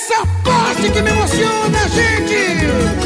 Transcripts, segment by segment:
essa parte que me emociona, gente.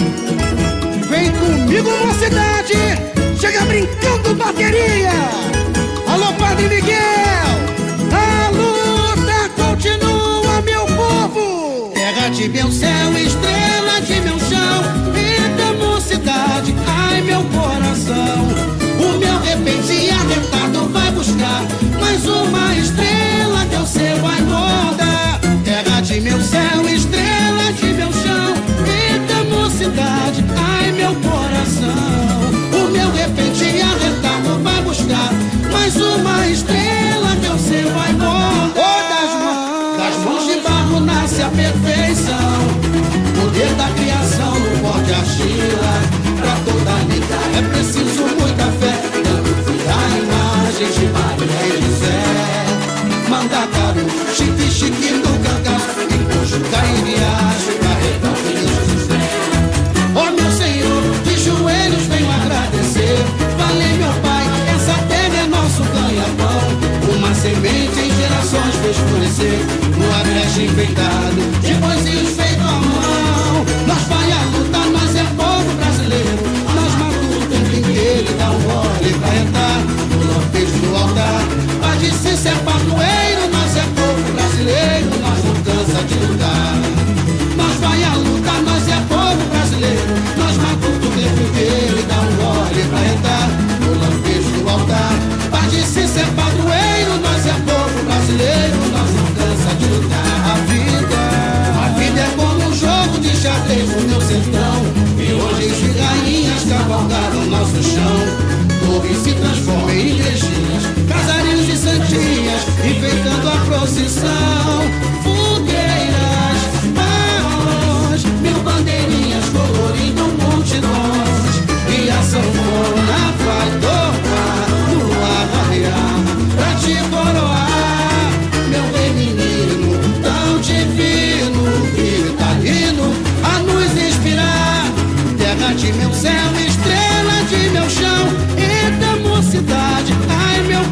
Vem comigo, mocidade, chega brincando bateria. Alô, Padre Miguel, a luta continua, meu povo. Terra de meu céu, estrela de meu chão, eita mocidade, ai meu coração. O meu repente arretado vai buscar mais uma estrela que o céu vai rodar. Terra de meu céu, estrela de meu chão, eita mocidade, ai meu coração. O meu repente arretado vai buscar mais uma estrela que o céu vai rodar. Das mãos de barro nasce a perfeição, poder da criação no pó de argila. Pra toda vida é preciso muita fé, dando vida à imagem de Maria e José. Mandacaru, chique, chique no cangaço, Ipojuca e Riacho, carrega o filho José. Ó meu Senhor, de joelhos venho agradecer. Valeu meu Pai, essa terra é nosso ganha-pão. Uma semente em gerações fez florescer, no agreste enfeitado, de poesias feito à mão. Nós vai a luta, nós é povo brasileiro. Nós matamos o tempo inteiro e dá um gole pra entrar no lampejo do altar. Pode ser padroeiro, nós é povo brasileiro. Nós não cansa de lutar. Nós vai a luta, nós é povo brasileiro. Nós matamos o tempo inteiro e dá um gole pra entrar no lampejo do altar. Pode ser padroeiro, nós é povo brasileiro. Nós não cansa de lutar. A vida é como um jogo de xadrez no meu sertão, e hoje de rainhas cavalgaram nosso chão. Torres se transformam em igrejinhas, casarinhos e santinhas, enfeitando a procissão. Fogueiras, faróis, mil bandeirinhas colorindo multidões, e a sanfona vai tocar no arraial pra te coroar, meu rei menino tão divino, vitalino, a nos inspirar. Terra de meu céu, estrela de meu chão, eita mocidade, ai meu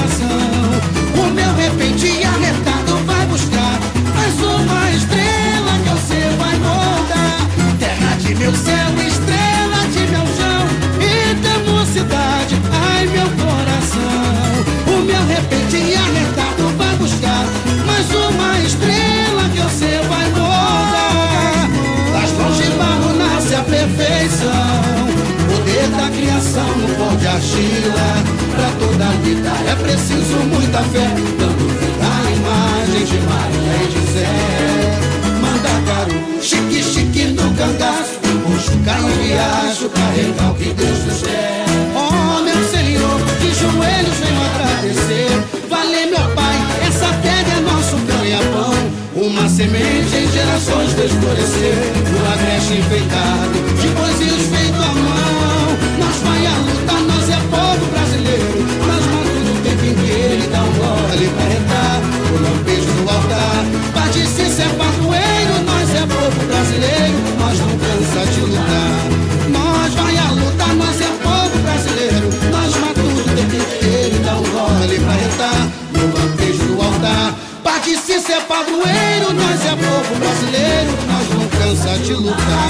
coração. O meu repente arretado vai buscar mais uma estrela que o céu vai rodar. Terra de meu céu, estrela de meu chão, eita mocidade, ai meu coração. O meu repente arretado vai buscar mais uma estrela que o céu vai rodar. Das mãos de barro nasce a perfeição, poder da criação no pó de argila. Pra toda a vida é preciso muita fé, dando vida à imagem de Maria e José. Mandacaru, chique, chique no cangaço, Ipojuca e Riacho, carregar o que Deus nos der. Ó meu Senhor, de joelhos venho agradecer. Valeu meu Pai, essa terra é nosso ganha-pão. Uma semente em gerações fez florescer, no agreste enfeitado, de poesias feito à mão. Nós vai a luta, nós é povo brasileiro. Nós matamos o tempo inteiro e dá um gole pra entrar o lampejo do altar. Pode ser padroeiro, nós é povo brasileiro. Nós não cansa de lutar. Nós vai a luta, nós é povo brasileiro. Nós matamos o tempo inteiro e dá um gole pra entrar no lampejo do altar. Pode ser padroeiro, nós é povo brasileiro. Nós não cansa de lutar.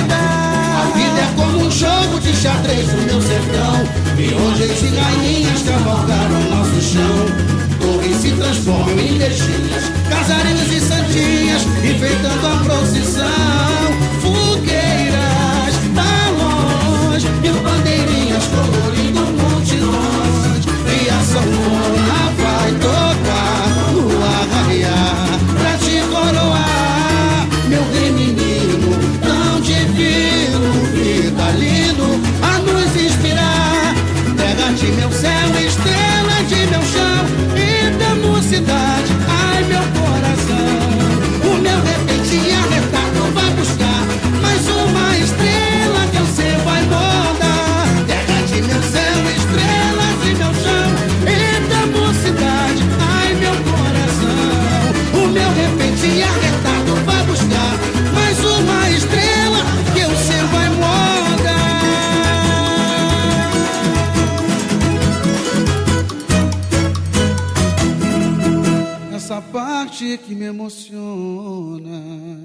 A vida é como um jogo de xadrez no meu sertão, e hoje de rainhas cavalgaram nosso chão. Torres se transformam em igrejinhas, casarinhos e santinhas, enfeitando a procissão. Fogueiras, balões, mil bandeirinhas colorindo multidões, e a sanfona vai tocar no arraial pra te coroar, meu rei menino tão divino, vitalino, a nos inspirar. Terra de meu céu, estrela de meu chão, eita mocidade, ai meu coração. O meu repente arretado vai buscar mais uma estrela que o céu vai rodar. Terra de meu céu, estrela de meu chão, eita mocidade, ai meu coração. O meu repente arretado vai buscar mais uma estrela que o céu vai rodar. Essa parte que me emociona.